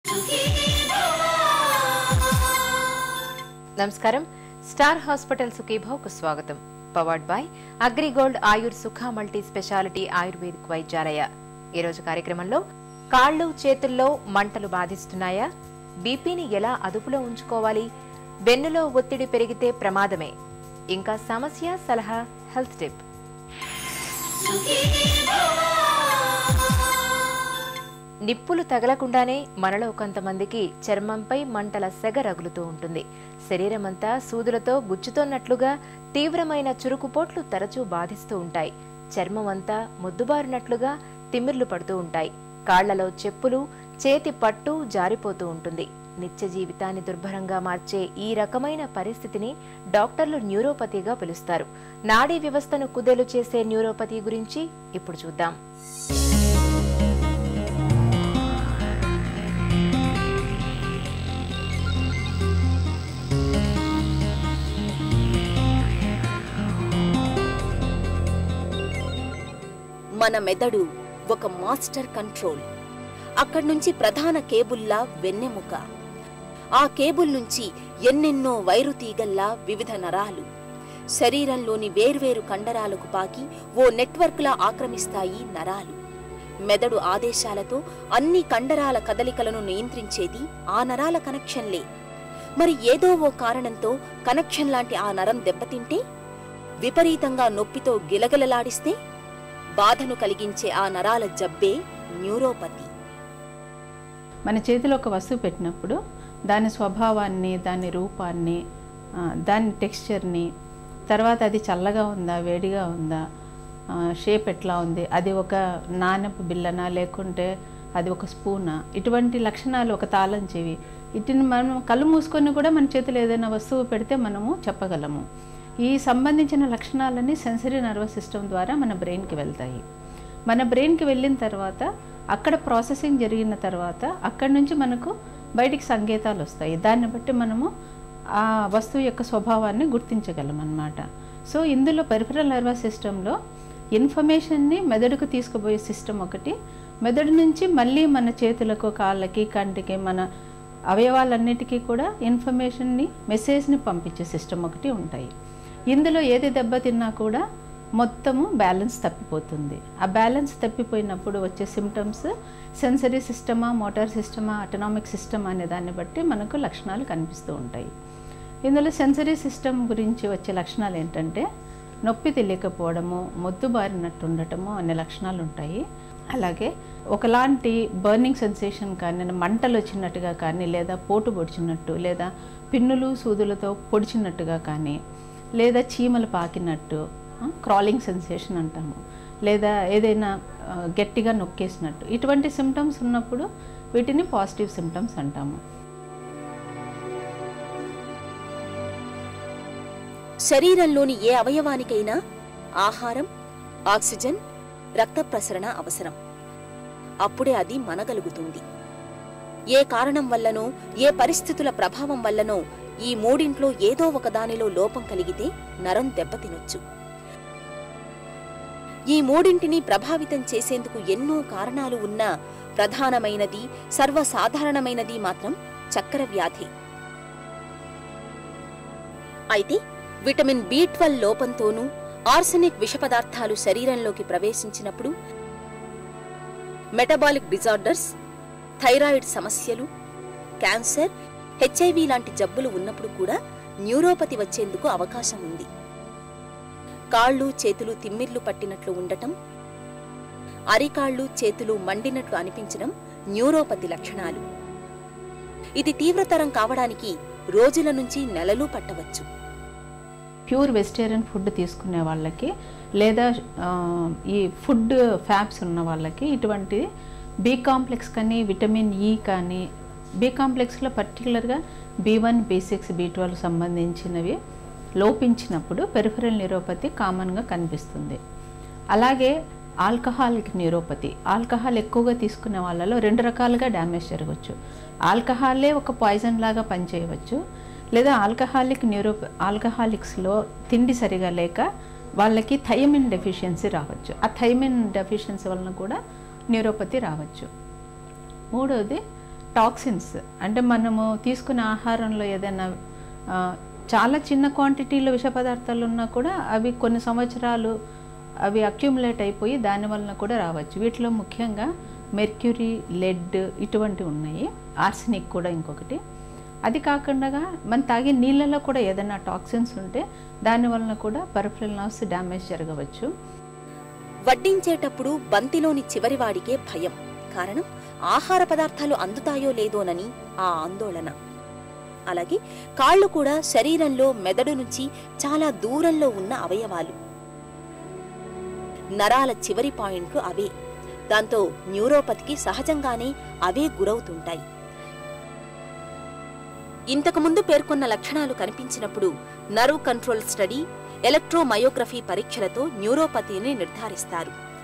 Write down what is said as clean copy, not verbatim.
నమస్కారం. Star hospital సుఖీభావకు స్వాగతం. Powered by AgriGold ఆయుర్ సుఖ మల్టీ స్పెషాలిటీ ఆయుర్వేదిక్ వైద్యాలయ. ఈ రోజు కార్యక్రమంలో కాళ్ళు చేతుల్లో మంటలు బాధిస్తున్నాయా, బీపీని ఎలా అదుపులో ఉంచుకోవాలి, వెన్నులో ఒత్తిడి పెరిగితే ప్రమాదమే, ఇంకా సమస్య సలహా హెల్త్ టిప్. నిప్పులు తగలకుండానే మనలో కొంతమందికి చర్మంపై మంటల సెగ రగులుతూ ఉంటుంది. శరీరమంతా సూదులతో గుచ్చుతోన్నట్లుగా తీవ్రమైన చురుకుపోట్లు తరచూ బాధిస్తూ ఉంటాయి. చర్మం అంతా ముద్దుబారినట్లుగా తిమ్మిర్లు పడుతూ ఉంటాయి. కాళ్లలో చెప్పులు, చేతి పట్టు జారిపోతూ ఉంటుంది. నిత్య జీవితాన్ని దుర్భరంగా మార్చే ఈ రకమైన పరిస్థితిని డాక్టర్లు న్యూరోపతిగా పిలుస్తారు. నాడీ వ్యవస్థను కుదేలు చేసే న్యూరోపతి గురించి ఇప్పుడు చూద్దాం. మన మెదడు ఒక మాస్టర్ కంట్రోల్. అక్కడి నుంచి ప్రధాన కేబుల్లా వెన్నెముక, ఆ కేబుల్ నుంచి ఎన్నెన్నో వైరు తీగల్లా వివిధ నరాలు శరీరంలోని వేర్వేరు కండరాలకు పాకి ఓ నెట్వర్క్లా ఆక్రమిస్తాయి నరాలు. మెదడు ఆదేశాలతో అన్ని కండరాల కదలికలను నియంత్రించేది ఆ నరాల కనెక్షన్లే. మరి ఏదో ఓ కారణంతో కనెక్షన్ లాంటి ఆ నరం దెబ్బతింటే, విపరీతంగా నొప్పితో గిలగిలలాడిస్తే, బాధను కలిగించే ఆ నరాల జబ్బే న్యూరోపతి. మన చేతిలో ఒక వస్తువు పెట్టినప్పుడు దాని స్వభావాన్ని, దాని రూపాన్ని, దాని టెక్స్చర్ని, తర్వాత అది చల్లగా ఉందా, వేడిగా ఉందా, షేప్ ఎట్లా ఉంది, అది ఒక నాణెపు బిల్లనా లేకుంటే అది ఒక స్పూనా, ఇటువంటి లక్షణాలు, ఒక తాళం చెవి, వీటిని మనం కళ్ళు మూసుకొని కూడా మన చేతిలో ఏదైనా వస్తువు పెడితే మనము చెప్పగలము. ఈ సంబంధించిన లక్షణాలన్నీ సెన్సరీ నర్వస్ సిస్టమ్ ద్వారా మన బ్రెయిన్కి వెళ్తాయి. మన బ్రెయిన్కి వెళ్ళిన తర్వాత అక్కడ ప్రాసెసింగ్ జరిగిన తర్వాత అక్కడి నుంచి మనకు బయటికి సంకేతాలు వస్తాయి. దాన్ని బట్టి మనము ఆ వస్తువు యొక్క స్వభావాన్ని గుర్తించగలం అన్నమాట. సో ఇందులో పెరిఫరల్ నర్వస్ సిస్టంలో ఇన్ఫర్మేషన్ని మెదడుకు తీసుకుపోయే సిస్టమ్ ఒకటి, మెదడు నుంచి మళ్ళీ మన చేతులకు, కాళ్ళకి, కంటికి, మన అవయవాలన్నిటికీ కూడా ఇన్ఫర్మేషన్ని, మెసేజ్ని పంపించే సిస్టమ్ ఒకటి ఉంటాయి. ఇందులో ఏది దెబ్బతిన్నా కూడా మొత్తము బ్యాలెన్స్ తప్పిపోతుంది. ఆ బ్యాలెన్స్ తప్పిపోయినప్పుడు వచ్చే సిమ్టమ్స్ సెన్సరీ సిస్టమా, మోటార్ సిస్టమా, ఆటోనామిక్ సిస్టమ్ అనే దాన్ని బట్టి మనకు లక్షణాలు కనిపిస్తూ ఉంటాయి. ఇందులో సెన్సరీ సిస్టమ్ గురించి వచ్చే లక్షణాలు ఏంటంటే నొప్పి తెలియకపోవడము, మొద్దుబారినట్టు ఉండటము అనే లక్షణాలు ఉంటాయి. అలాగే ఒకలాంటి బర్నింగ్ సెన్సేషన్ కానీ, మంటలు వచ్చినట్టుగా కానీ, లేదా పోటు పొడిచినట్టు, లేదా పిన్నులు సూదులతో పొడిచినట్టుగా కానీ, లేదా చీమలు పాకినట్టు, క్రాలింగ్ సెన్సేషన్ అంటాము, లేదా ఏదైనా గట్టిగా నొక్కేసినట్టు, ఇటువంటి సిమ్టమ్స్ ఉన్నప్పుడు వీటిని పాజిటివ్ సిమ్టమ్స్ అంటాము. శరీరంలోని ఏ అవయవానికైనా ఆహారం, ఆక్సిజన్, రక్త ప్రసరణ అవసరం. అప్పుడే అది మనగలుగుతుంది. ఏ కారణం వల్లనో, ఏ పరిస్థితుల ప్రభావం వల్లనో ఈ మూడింట్లో ఏదో ఒకదానిలో లోపం కలిగితే నరం దెబ్బతినొచ్చు. ఈ మూడింటిని ప్రభావితం చేసేందుకు ఎన్నో కారణాలు ఉన్నా ప్రధానమైనది, సర్వసాధారణమైనది మాత్రం చక్కెర వ్యాధి. అయితే విటమిన్ B12 లోపంతోనూ, ఆర్సెనిక్ విష పదార్థాలు శరీరంలోకి ప్రవేశించినప్పుడు, మెటబాలిక్ డిజార్డర్స్, థైరాయిడ్ సమస్యలు, క్యాన్సర్, HIV లాంటి జబ్బులు ఉన్నప్పుడు కూడా న్యూరోపతి వచ్చేందుకు అవకాశం ఉంది. కాళ్ళు, చేతులు తిమ్మిర్లు పట్టినట్లు ఉండటం, అరికాళ్ళు, చేతులు మండినట్లు అనిపించడం న్యూరోపతి లక్షణాలు. ఇది తీవ్రతరం కావడానికి రోజుల నుంచి నెలలు పట్టవచ్చు. ప్యూర్ వెజిటేరియన్ ఫుడ్ తీసుకునే వాళ్ళకి, లేదా ఈ ఫుడ్ ఫ్యాబ్స్ ఉన్న వాళ్ళకి ఇటువంటి బి కాంప్లెక్స్ కానీ, విటమిన్ E కానీ, బి కాంప్లెక్స్లో పర్టికులర్గా B1, B6, B12 సంబంధించినవి లోపించినప్పుడు పెరిఫరల్ న్యూరోపతి కామన్గా కనిపిస్తుంది. అలాగే ఆల్కహాలిక్ న్యూరోపతి, ఆల్కహాల్ ఎక్కువగా తీసుకునే వాళ్ళలో రెండు రకాలుగా డ్యామేజ్ జరగవచ్చు. ఆల్కహాలే ఒక పాయిజన్ లాగా పనిచేయవచ్చు, లేదా ఆల్కహాలిక్స్లో తిండి సరిగా లేక వాళ్ళకి థైమిన్ డెఫిషియన్సీ రావచ్చు. ఆ థైమిన్ డెఫిషియన్సీ వలన కూడా న్యూరోపతి రావచ్చు. మూడోది టాక్సిన్స్ అంటే మనము తీసుకునే ఆహారంలో ఏదైనా చాలా చిన్న క్వాంటిటీలో విష పదార్థాలు ఉన్నా కూడా అవి కొన్ని సంవత్సరాలు అవి అక్యుములేట్ అయిపోయి దానివలన కూడా రావచ్చు. వీటిలో ముఖ్యంగా మెర్క్యూరీ, లెడ్ ఇటువంటివి ఉన్నాయి. ఆర్సెనిక్ కూడా ఇంకొకటి. అది కాకుండా మనం తాగే నీళ్ళలో కూడా ఏదైనా టాక్సిన్స్ ఉంటే దానివలన కూడా పెరిఫెరల్ నర్వ్స్ డ్యామేజ్ జరగవచ్చు. వడ్డించేటప్పుడు బంతిలోని చివరివాడికే భయం. కారణం ఆహార పదార్థాలు అందుతాయో లేదోనని ఆ ఆందోళన. అలాగే కాళ్ళు కూడా శరీరంలో మెదడు నుంచి చాలా దూరంలో ఉన్న అవయవాలు. నరాల చివరి పాయింట్లు అవే. దాంతో న్యూరోపతికి సహజంగానే అవే గురవుతుంటాయి. ఇంతకుముందు పేర్కొన్న లక్షణాలు కనిపించినప్పుడు నర్వ్ కంట్రోల్ స్టడీ, ఎలక్ట్రోమయోగ్రఫీ పరీక్షలతో న్యూరోపతిని నిర్ధారిస్తారు.